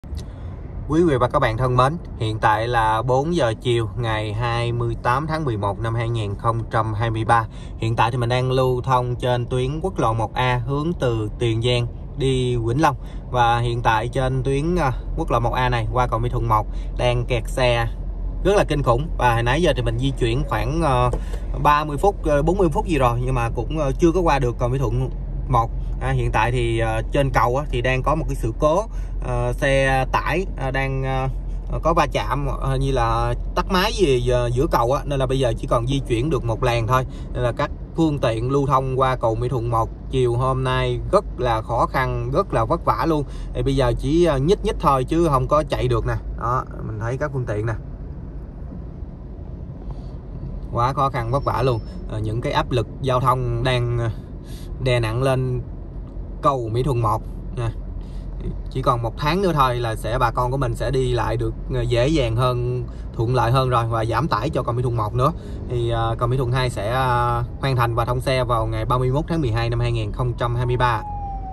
Quý vị và các bạn thân mến, hiện tại là 4 giờ chiều ngày 28 tháng 11 năm 2023. Hiện tại thì mình đang lưu thông trên tuyến quốc lộ 1A hướng từ Tiền Giang đi Vĩnh Long. Và hiện tại trên tuyến quốc lộ 1A này qua cầu Mỹ Thuận 1 đang kẹt xe rất là kinh khủng. Và hồi nãy giờ thì mình di chuyển khoảng 30 phút, 40 phút gì rồi nhưng mà cũng chưa có qua được cầu Mỹ Thuận 1. Hiện tại thì trên cầu thì đang có một cái sự cố, xe tải đang có va chạm, như là tắt máy gì giữa cầu nên là bây giờ chỉ còn di chuyển được một làn thôi, nên là các phương tiện lưu thông qua cầu Mỹ Thuận 1 chiều hôm nay rất là khó khăn, rất là vất vả luôn. Thì bây giờ chỉ nhích thôi chứ không có chạy được nè. Đó, mình thấy các phương tiện nè, quá khó khăn vất vả luôn. Những cái áp lực giao thông đang đè nặng lên cầu Mỹ Thuận 1 nha. Chỉ còn 1 tháng nữa thôi là bà con của mình sẽ đi lại được dễ dàng hơn, thuận lợi hơn rồi, và giảm tải cho cầu Mỹ Thuận 1 nữa. Thì cầu Mỹ Thuận 2 sẽ hoàn thành và thông xe vào ngày 31 tháng 12 năm 2023.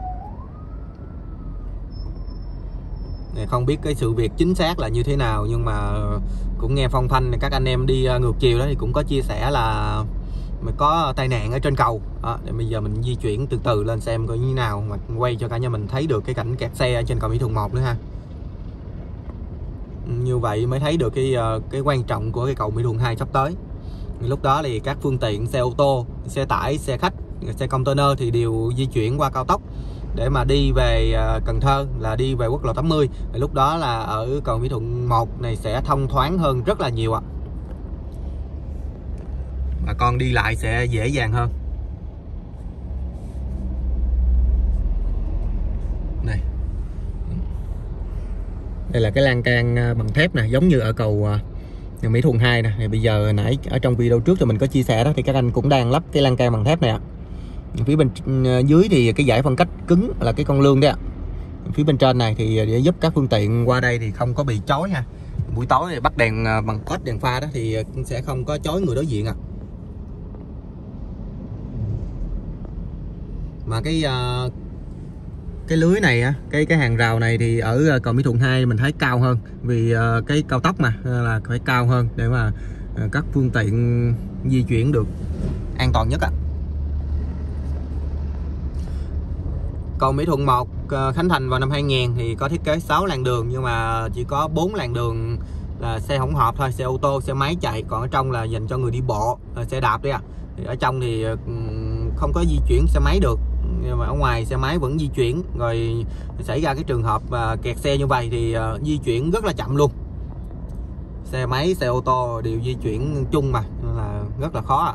Không biết cái sự việc chính xác là như thế nào, nhưng mà cũng nghe phong phanh các anh em đi ngược chiều đó thì cũng có chia sẻ là có tai nạn ở trên cầu đó. Để bây giờ mình di chuyển từ từ lên xem coi như thế nào, mà quay cho cả nhà mình thấy được cái cảnh kẹt xe ở trên cầu Mỹ Thuận 1 nữa ha. Như vậy mới thấy được cái quan trọng của cái cầu Mỹ Thuận 2 sắp tới. Lúc đó thì các phương tiện xe ô tô, xe tải, xe khách, xe container thì đều di chuyển qua cao tốc để mà đi về Cần Thơ, là đi về quốc lộ 80. Lúc đó là ở cầu Mỹ Thuận 1 này sẽ thông thoáng hơn rất là nhiều ạ. Bà con đi lại sẽ dễ dàng hơn. Này, đây là cái lan can bằng thép nè, giống như ở cầu Mỹ Thuận 2 nè. Thì bây giờ nãy ở trong video trước thì mình có chia sẻ đó, thì các anh cũng đang lắp cái lan can bằng thép này ạ. Phía bên dưới thì cái dải phân cách cứng là cái con lương đấy ạ. Phía bên trên này thì để giúp các phương tiện qua đây thì không có bị chói nha. Buổi tối thì bắt đèn bằng LED, đèn pha đó thì sẽ không có chói người đối diện ạ. Mà cái lưới này á, cái hàng rào này thì ở cầu Mỹ Thuận 2 mình thấy cao hơn, vì cái cao tốc mà là phải cao hơn để mà các phương tiện di chuyển được an toàn nhất á. Cầu Mỹ Thuận 1 khánh thành vào năm 2000 thì có thiết kế 6 làn đường, nhưng mà chỉ có 4 làn đường là xe hỗn hợp thôi, xe ô tô, xe máy chạy, còn ở trong là dành cho người đi bộ, xe đạp đấy ạ. Thì ở trong thì không có di chuyển xe máy được, nhưng mà ở ngoài xe máy vẫn di chuyển. Rồi xảy ra cái trường hợp kẹt xe như vậy thì di chuyển rất là chậm luôn. Xe máy, xe ô tô đều di chuyển chung mà, nên là rất là khó.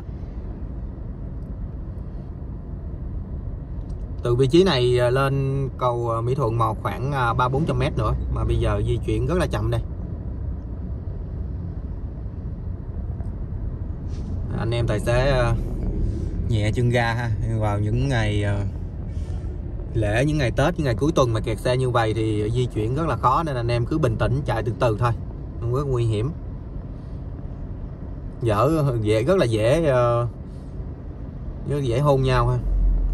Từ vị trí này lên cầu Mỹ Thuận 1 khoảng 300-400 m nữa, mà bây giờ di chuyển rất là chậm đây. Anh em tài xế nhẹ chân ga ha. Vào những ngày lễ, những ngày Tết, những ngày cuối tuần mà kẹt xe như vậy thì di chuyển rất là khó, nên anh em cứ bình tĩnh chạy từ từ thôi, không có nguy hiểm. Rất là dễ hôn nhau ha.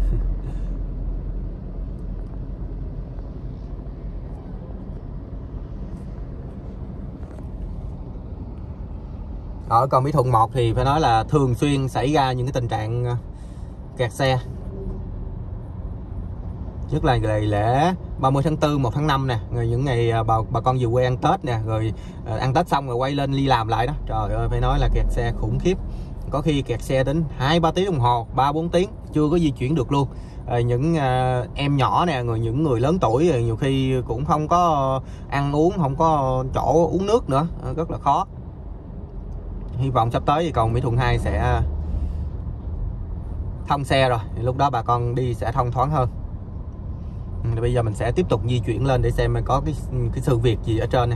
Ở cầu Mỹ Thuận 1 thì phải nói là thường xuyên xảy ra những cái tình trạng kẹt xe. Nhất là ngày lễ 30 tháng 4, 1 tháng 5 nè, rồi những ngày bà con về quê ăn Tết nè, rồi ăn Tết xong rồi quay lên đi làm lại đó. Trời ơi, phải nói là kẹt xe khủng khiếp. Có khi kẹt xe đến 2-3 tiếng đồng hồ, 3-4 tiếng chưa có di chuyển được luôn. Những em nhỏ nè, rồi những người lớn tuổi nhiều khi cũng không có ăn uống, không có chỗ uống nước nữa, rất là khó. Hy vọng sắp tới thì cầu Mỹ Thuận 2 sẽ thông xe rồi, lúc đó bà con đi sẽ thông thoáng hơn. Bây giờ mình sẽ tiếp tục di chuyển lên để xem có cái sự việc gì ở trên nè.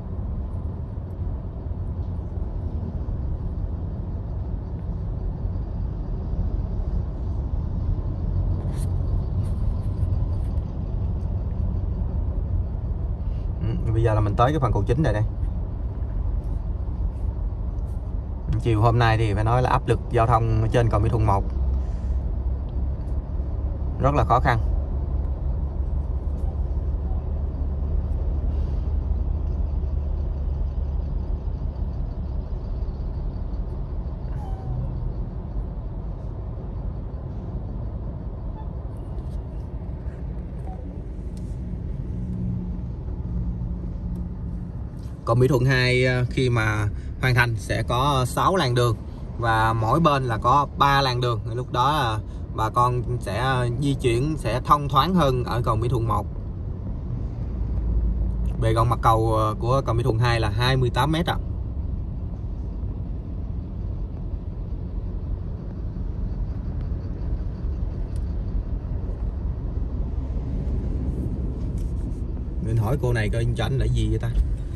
Bây giờ là mình tới cái phần cầu chính này đây. Chiều hôm nay thì phải nói là áp lực giao thông trên cầu Mỹ Thuận 1 rất là khó khăn. Còn Mỹ Thuận 2 khi mà hoàn thành sẽ có 6 làn đường và mỗi bên là có 3 làn đường. Lúc đó bà con sẽ di chuyển sẽ thông thoáng hơn ở cầu Mỹ Thuận 1. Bề rộng mặt cầu của cầu Mỹ Thuận 2 là 28 m ạ. Mình hỏi cô này coi cho anh là gì vậy ta?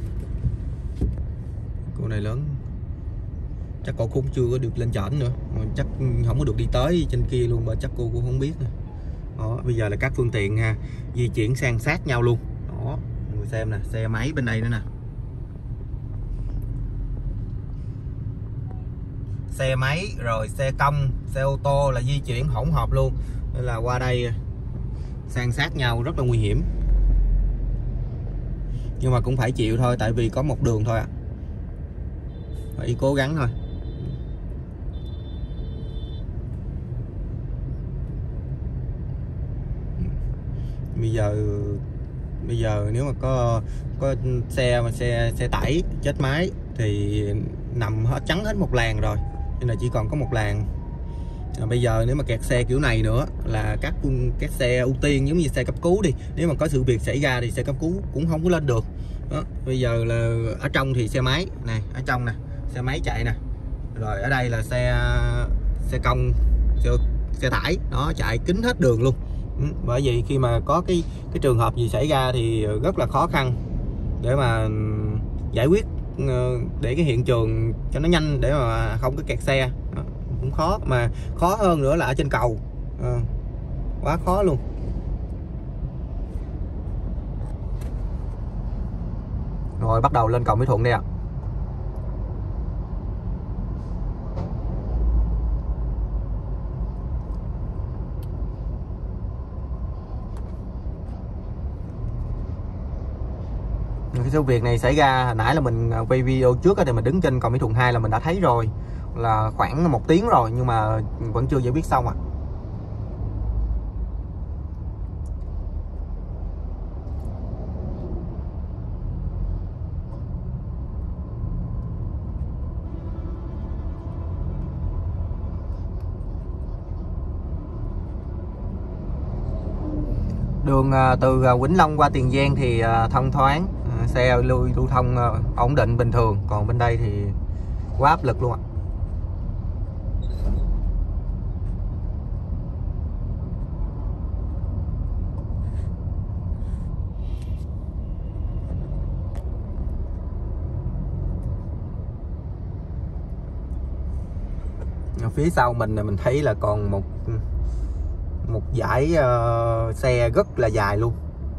Cô này lớn, chắc cô cũng chưa có được lên trển nữa, chắc không có được đi tới trên kia luôn, mà chắc cô cũng không biết. Đó, bây giờ là các phương tiện ha, di chuyển san sát nhau luôn. Đó, mọi người xem nè, xe máy bên đây nữa nè, xe máy rồi xe công, xe ô tô là di chuyển hỗn hợp luôn, nên là qua đây san sát nhau rất là nguy hiểm, nhưng mà cũng phải chịu thôi, tại vì có một đường thôi ạ. Phải cố gắng thôi. Bây giờ nếu mà có xe tải chết máy thì nằm hết chắn hết một làn rồi, nên là chỉ còn có một làn. Bây giờ nếu mà kẹt xe kiểu này nữa là các xe ưu tiên, giống như xe cấp cứu đi, nếu mà có sự việc xảy ra thì xe cấp cứu cũng không có lên được. Đó, bây giờ là ở trong thì xe máy này, ở trong nè, xe máy chạy nè, rồi ở đây là xe công, xe tải nó chạy kín hết đường luôn. Bởi vì khi mà có cái trường hợp gì xảy ra thì rất là khó khăn để mà giải quyết, để cái hiện trường cho nó nhanh, để mà không có kẹt xe. Đó, cũng khó, mà khó hơn nữa là ở trên cầu, quá khó luôn. Rồi bắt đầu lên cầu Mỹ Thuận đây ạ. Cái sự việc này xảy ra hồi nãy là mình quay video trước thì mình đứng trên cầu Mỹ Thuận 2 là mình đã thấy rồi, là khoảng 1 tiếng rồi, nhưng mà vẫn chưa giải quyết xong ạ. Đường từ Vĩnh Long qua Tiền Giang thì thông thoáng, xe lưu thông ổn định bình thường, còn bên đây thì quá áp lực luôn ạ. Ở phía sau mình thấy là còn một dải xe rất là dài luôn.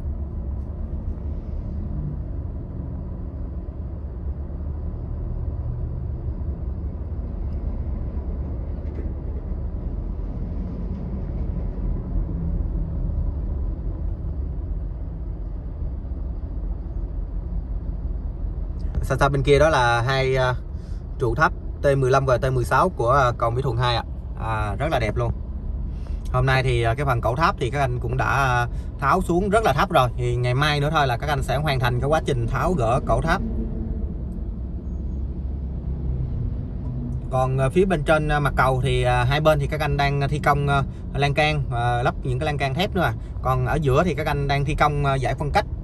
Xa bên kia đó là hai trụ tháp T15 và T16 của cầu Mỹ Thuận 2 ạ. Rất là đẹp luôn. Hôm nay thì cái phần cổ tháp thì các anh cũng đã tháo xuống rất là thấp rồi, thì ngày mai nữa thôi là các anh sẽ hoàn thành cái quá trình tháo gỡ cổ tháp. Còn phía bên trên mặt cầu thì hai bên thì các anh đang thi công lan can, lắp những cái lan can thép nữa. Còn ở giữa thì các anh đang thi công giải phân cách,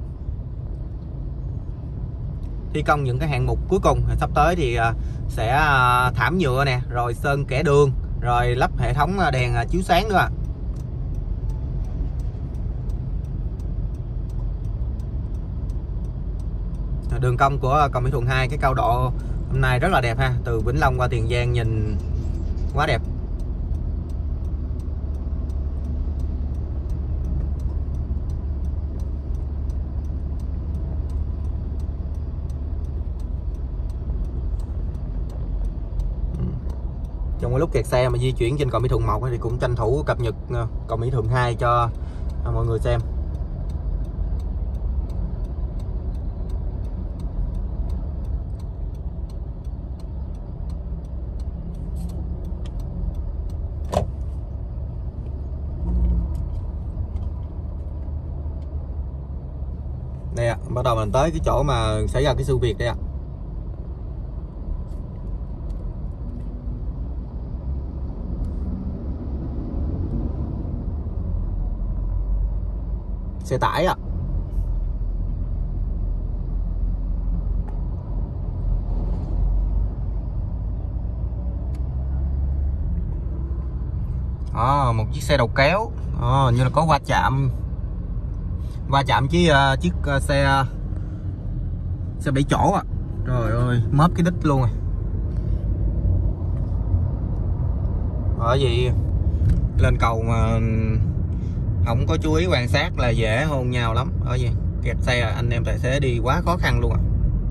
thi công những cái hạng mục cuối cùng. Sắp tới thì sẽ thảm nhựa nè, rồi sơn kẻ đường, rồi lắp hệ thống đèn chiếu sáng nữa. Đường cong của cầu Mỹ Thuận 2, cái cao độ hôm nay rất là đẹp ha, từ Vĩnh Long qua Tiền Giang nhìn quá đẹp. Trong cái lúc kẹt xe mà di chuyển trên cầu Mỹ Thuận 1 thì cũng tranh thủ cập nhật cầu Mỹ Thuận 2 cho mọi người xem. Đây ạ, bắt đầu mình tới cái chỗ mà xảy ra cái sự việc đây ạ. Xe tải ạ. Một chiếc xe đầu kéo như là có va chạm với chiếc xe 7 chỗ ạ. Trời ơi, móp cái đít luôn rồi. Bởi vì lên cầu mà không có chú ý quan sát là dễ hôn nhau lắm. Bởi vì kẹt xe anh em tài xế đi quá khó khăn luôn ạ.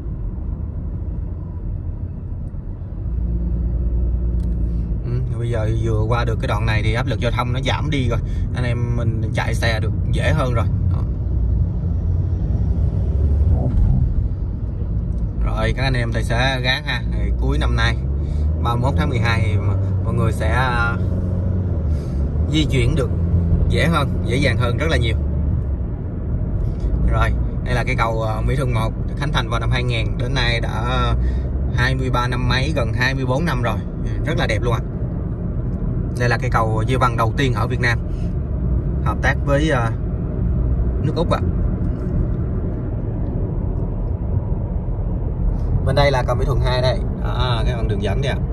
Bây giờ vừa qua được cái đoạn này thì áp lực giao thông nó giảm đi rồi, anh em mình chạy xe được dễ hơn rồi. Rồi các anh em tài xế gán ha, cuối năm nay 31 tháng 12 thì mọi người sẽ di chuyển được dễ dàng hơn rất là nhiều. Rồi đây là cái cầu Mỹ Thuận 1 khánh thành vào năm 2000, đến nay đã 23 năm mấy, gần 24 năm rồi, rất là đẹp luôn ạ. Đây là cây cầu Diêu Văn đầu tiên ở Việt Nam hợp tác với nước Úc ạ. Bên đây là cầu Mỹ Thuận 2 đây, cái con đường dẫn đây ạ.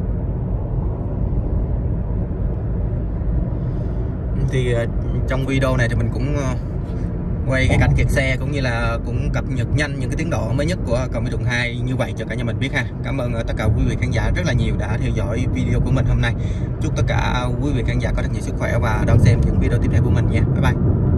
Thì trong video này thì mình cũng quay cái cảnh kẹt xe cũng như là cũng cập nhật nhanh những cái tiến độ mới nhất của cầu Mỹ Thuận 2 như vậy cho cả nhà mình biết ha. Cảm ơn tất cả quý vị khán giả rất là nhiều đã theo dõi video của mình hôm nay. Chúc tất cả quý vị khán giả có thật nhiều sức khỏe và đón xem những video tiếp theo của mình nha. Bye bye.